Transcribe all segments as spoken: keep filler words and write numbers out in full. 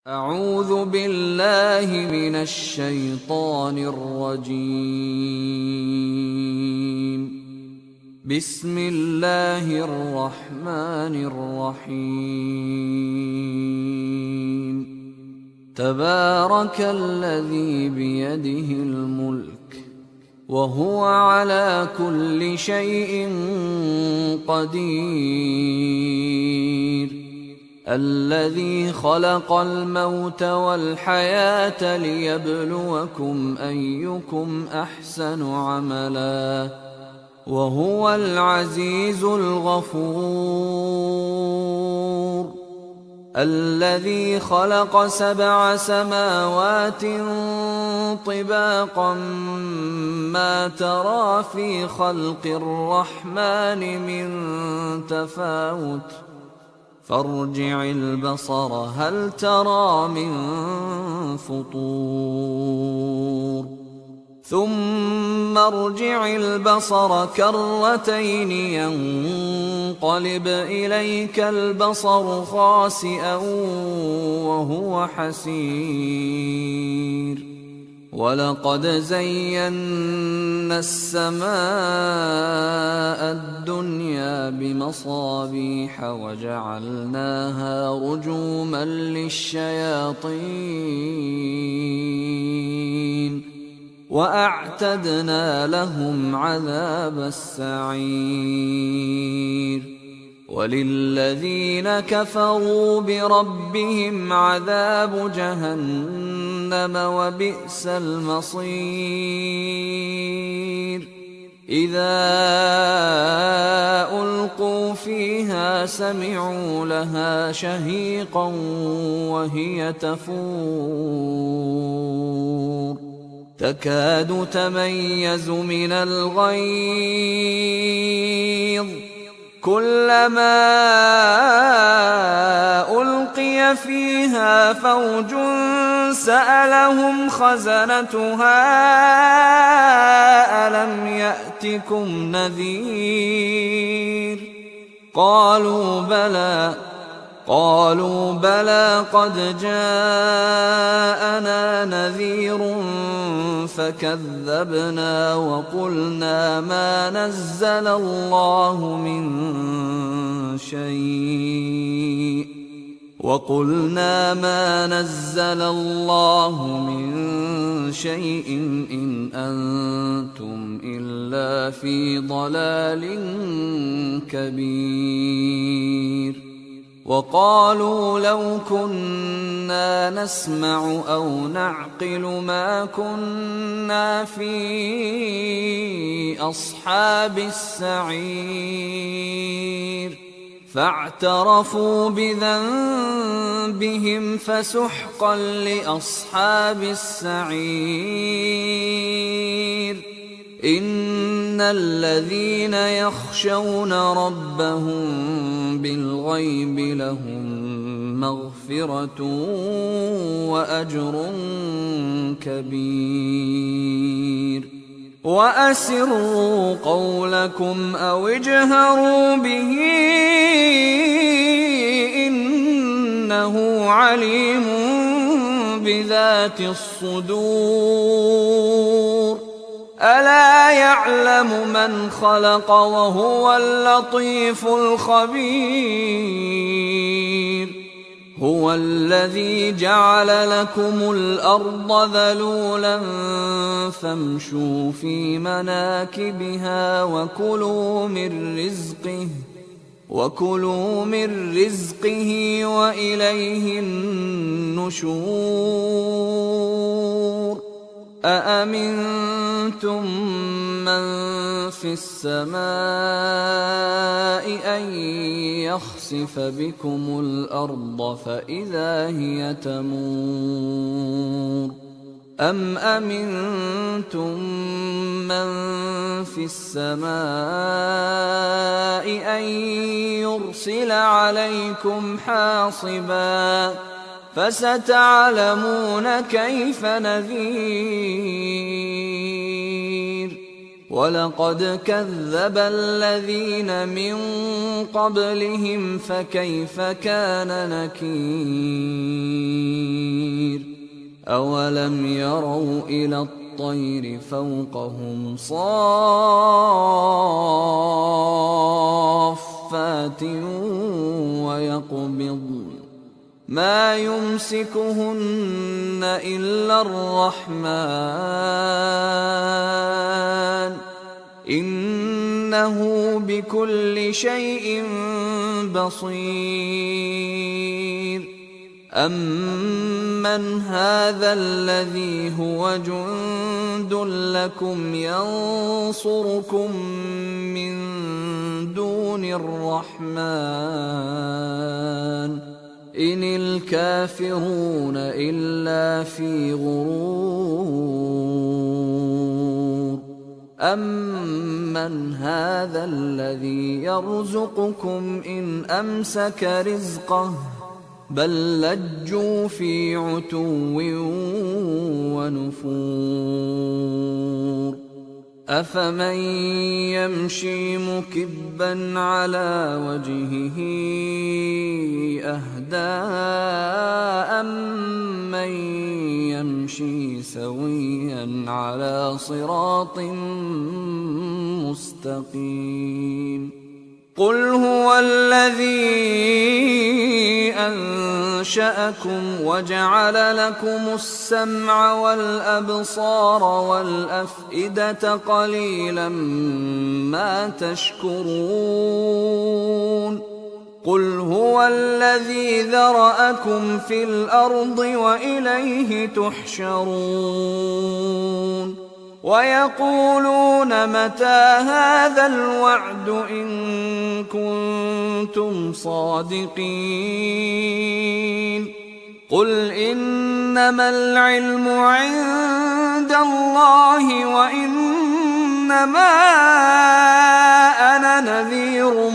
أعوذ بالله من الشيطان الرجيم. بسم الله الرحمن الرحيم. تبارك الذي بيده الملك وهو على كل شيء قدير. الذي خلق الموت والحياة ليبلوكم أيكم أحسن عملا وهو العزيز الغفور. الذي خلق سبع سماوات طباقا ما ترى في خلق الرحمن من تفاوت فارجع البصر هل ترى من فطور ثم ارجع البصر كرتين ينقلب إليك البصر خاسئا وهو حسير. ولقد زينا السماء الدنيا بمصابيح وجعلناها رجوما للشياطين وأعتدنا لهم عذاب السعير. وللذين كفروا بربهم عذاب جهنم وبئس المصير. إذا ألقوا فيها سمعوا لها شهيقا وهي تفور تكاد تميز من الغيظ كلما ألقي فيها فوج سألهم خزنتها ألم يأتكم نذير قالوا بلى قالوا بلى قد جاءنا نذير فكذبنا وقلنا ما نزل الله من شيء وقلنا ما نزل الله من شيء إن أنتم إلا في ضلال كبير. وقالوا لو كنا نسمع أو نعقل ما كنا في أصحاب السعير فاعترفوا بذنبهم فسحقا لأصحاب السعير. إن الذين يخشون ربهم بالغيب لهم مغفرة وأجر كبير. وأسروا قولكم أو اجهروا به إنه عليم بذات الصدور. ألا يعلم من خلق وهو اللطيف الخبير. هو الذي جعل لكم الأرض ذلولا فامشوا في مناكبها وكلوا من رزقه وكلوا من رزقه وإليه النشور. أأمنتم من في السماء أن يخسف بكم الأرض فإذا هي تمور أم أمنتم من في السماء أن يرسل عليكم حاصبا فستعلمون كيف نذير. ولقد كذب الذين من قبلهم فكيف كان نكير أولم يروا إلى الطير فوقهم صافات ويقبضن ما يمسكهن إلا الرحمن إنه بكل شيء بصير أمن هذا الذي هو جند لكم ينصركم من دون الرحمن إن الكافرون إلا في غرور أمن هذا الذي يرزقكم إن أمسك رزقه بل لجوا في عتو ونفور أفمن يمشي مكبا على وجهه أهدى أمن يمشي سويا على صراط مستقيم قل هو الذي أنشأكم وجعل لكم السمع والأبصار والأفئدة قليلا ما تشكرون قل هو الذي ذرأكم في الأرض وإليه تحشرون ويقولون متى هذا الوعد إن كنتم صادقين قل إنما العلم عند الله وإنما أنا نذير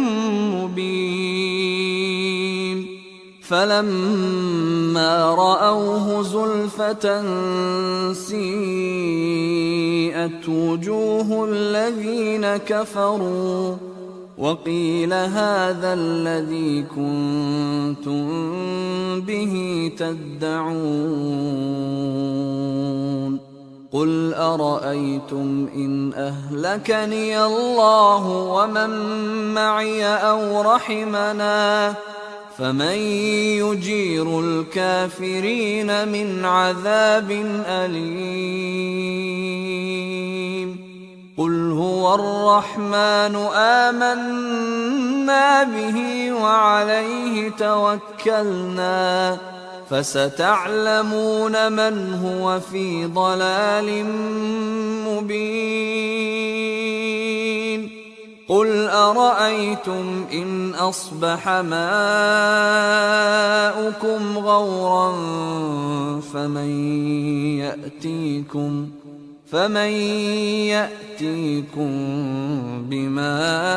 مبين فلما رأوه زلفة سيئت وجوه الذين كفروا وقيل هذا الذي كنتم به تدعون قل أرأيتم إن أهلكني الله ومن معي أو رحمنا فمن يجير الكافرين من عذاب أليم قل هو الرحمن آمنا به وعليه توكلنا فستعلمون من هو في ضلال مبين قل أرأيتم إن أصبح ماؤكم غورا فمن يأتيكم فمن يأتيكم بماء